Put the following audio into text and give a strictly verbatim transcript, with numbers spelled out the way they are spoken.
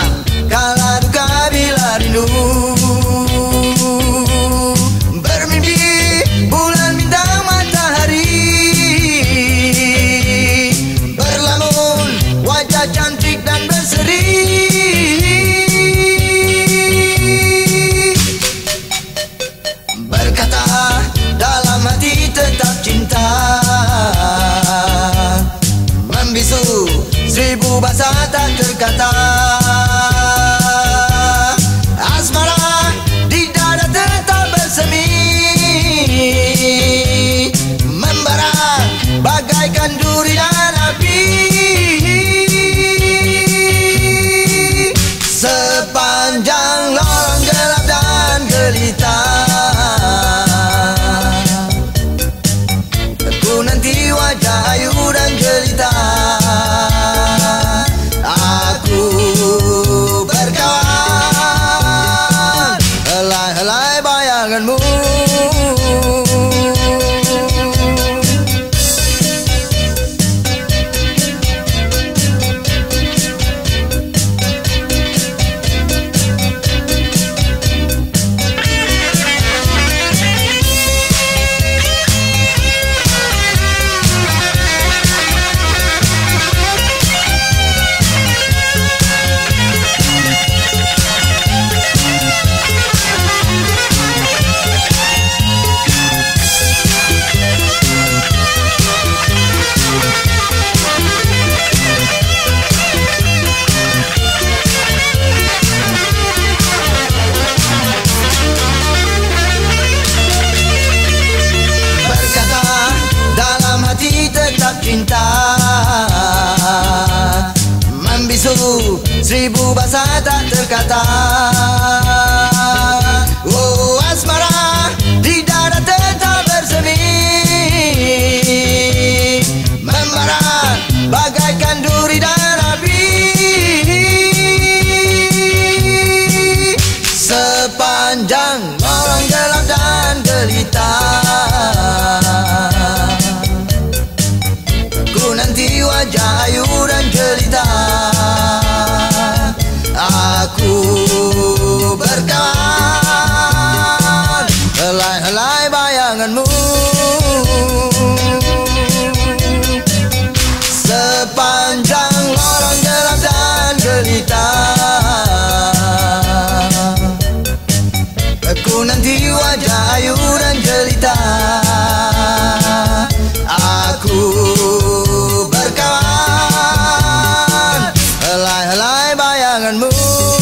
kala duka bila rindu. Bermimpi bulan bintang matahari, berlamun wajah cantik dan berseri. Berkata dalam hati tetap cinta, membisu seribu bahasa tak terkata. Asmara di dada tetap bersemi, membara bagaikan duri dan api. Sepanjang lorong gelap dan gelita, ku nanti wajah ayu dan jelita. Aku berkawan, helai-helai bayanganmu. Cinta membisu seribu bahasa tak terkata. Oh, asmara di dada tetap bersemi, membara bagaikan duri dan api. Sepanjang lorong gelap dan gelita, nanti wajah ayu dan jelita. Aku berkawan, helai-helai bayanganmu. Sepanjang lorong gelap dan gelita, aku nanti wajah ayu dan jelita. Aku berkawan, helai-helai bayanganmu.